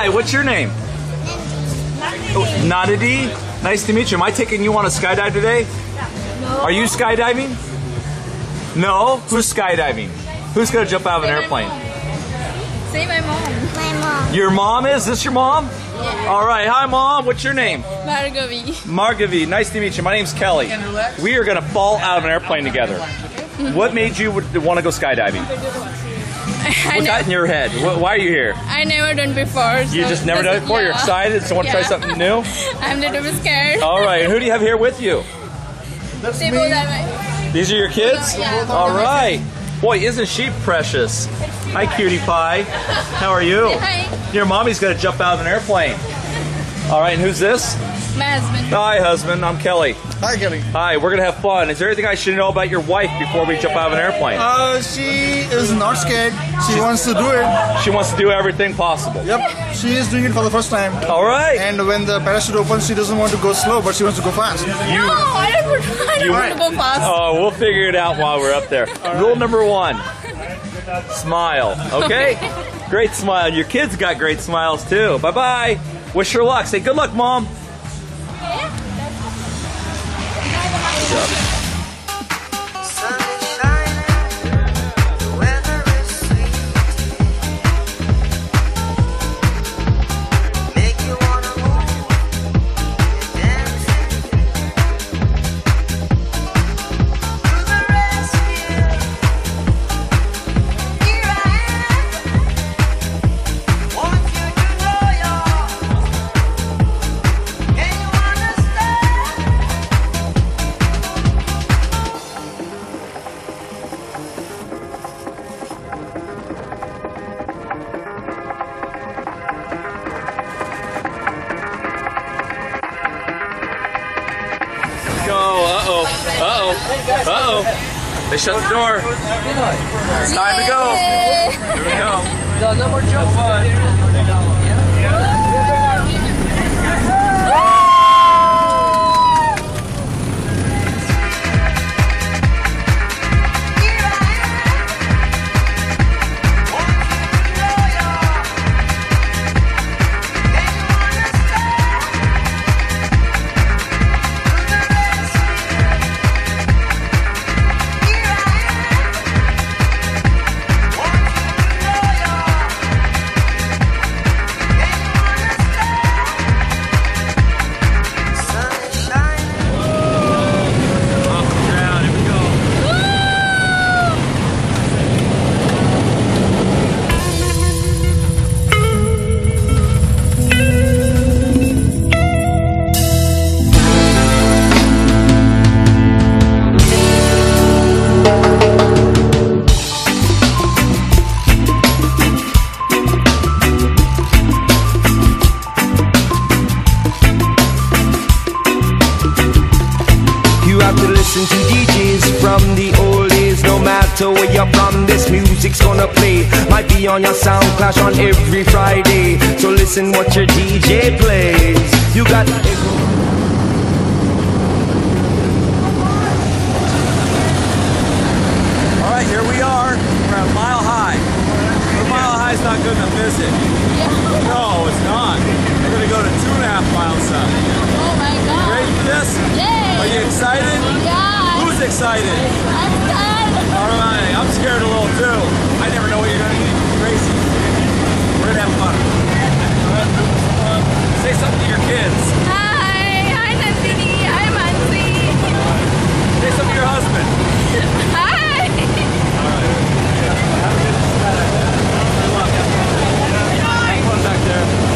Hi, what's your name? Nadidi. Nice to meet you. Am I taking you on a skydive today? No. Are you skydiving? No? Who's skydiving? Who's going to jump out of an airplane? Say my mom. My mom. Your mom is? Is this your mom? Yeah. All right. Hi, Mom. What's your name? Bhargavi. Bhargavi. Nice to meet you. My name's Kelly. We are going to fall out of an airplane together. What made you want to go skydiving? What got in your head? Why are you here? I never done before. So You just never done it before? Yeah. You're excited? So want to try something new? I'm a little bit scared. All right. Who do you have here with you? They both are my... These are your kids? Yeah. All right. Boy, isn't she precious? Hi, cutie pie. How are you? Hi. Your mommy's going to jump out of an airplane. All right, and who's this? My husband. Hi, husband. I'm Kelly. Hi, Kelly. Hi, we're going to have fun. Is there anything I should know about your wife before we jump out of an airplane? She is not scared. She wants to do it. She wants to do everything possible. Yep. She is doing it for the first time. All right. And when the parachute opens, she doesn't want to go slow, but she wants to go fast. No, I don't want to go fast. Oh, we'll figure it out while we're up there. Rule number 1. Smile. Okay? Great smile. Your kids got great smiles too. Bye-bye. Wish her luck. Say good luck, Mom. Uh-oh. They shut the door. It's time to go. Here we go. No more jump. Listen to DJs from the old days. No matter where you're from, this music's gonna play. Might be on your sound clash on every Friday. So listen what your DJ plays. You got Alright, here we are. We're at Mile High. The Mile High's not good to visit. No, it's not. We're gonna go to 2.5 miles up. Oh my god. Ready for this? Yay. Are you excited? Yeah. Who's excited? I'm scared. Alright, I'm scared a little too. I never know what you're gonna do. Crazy. We're gonna have fun. Say something to your kids. Hi, Nandini. Hi, Mansi. Say something to your husband. Hi. Have fun back there.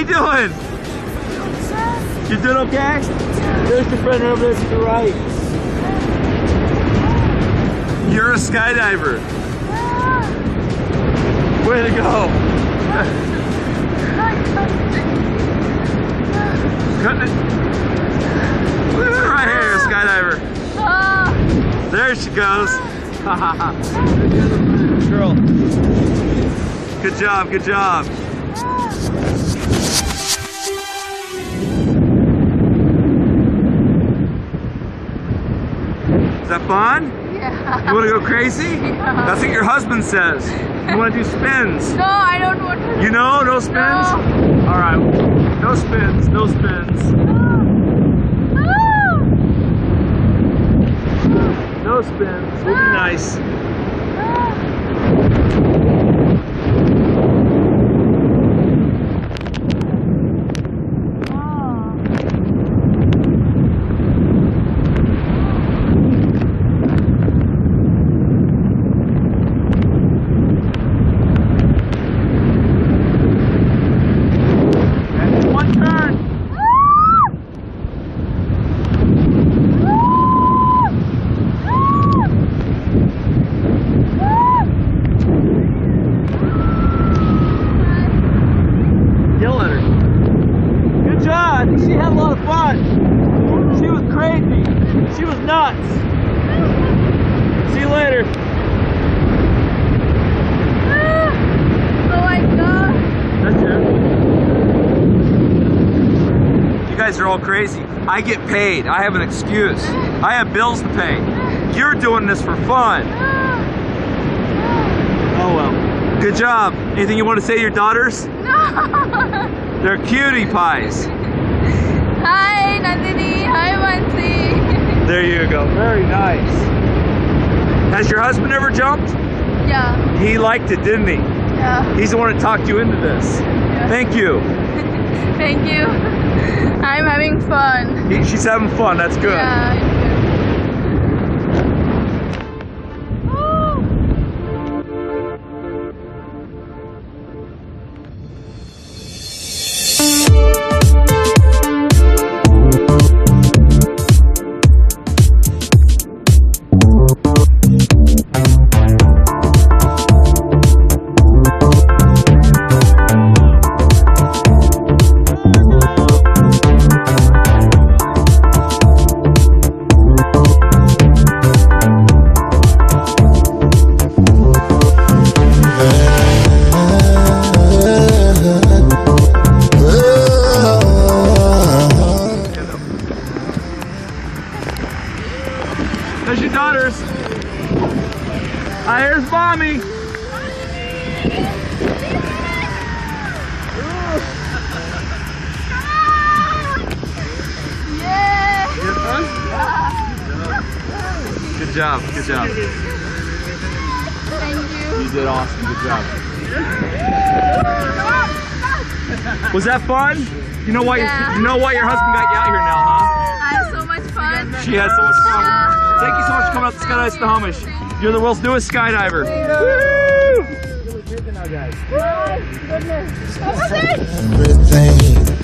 you doing? You doing okay? There's your friend over there to the right. You're a skydiver. Way to go. Cutting it. Look at her right here, a skydiver. There she goes. Girl. Good job, good job. Is that fun? Yeah. You want to go crazy? Yeah. That's what your husband says. You want to do spins? No, I don't want to. You know, no spins? No. All right, no spins, no spins. No spins, we'll be nice. She had a lot of fun. She was crazy. She was nuts. See you later. Oh my god. That's it. You guys are all crazy. I get paid. I have an excuse. I have bills to pay. You're doing this for fun. Oh well. Good job. Anything you want to say to your daughters? No. They're cutie pies. Hi Nandini, hi Mansi. There you go, very nice. Has your husband ever jumped? Yeah, He liked it, didn't he? yeah. He's the one that talked you into this. Yeah. Thank you. Thank you. I'm having fun. She's having fun, that's good. Yeah. There's your daughters. Here's Mommy. Yeah. You had fun? Good job, good job. Thank you. You did awesome, good job. Was that fun? You know why Yeah. you know why your husband got you out here now, huh? I had so much fun. She had so much fun. Yeah. Thank you so much for coming out to Skydive Snohomish. You're the world's newest skydiver. Woo! Goodness. Everything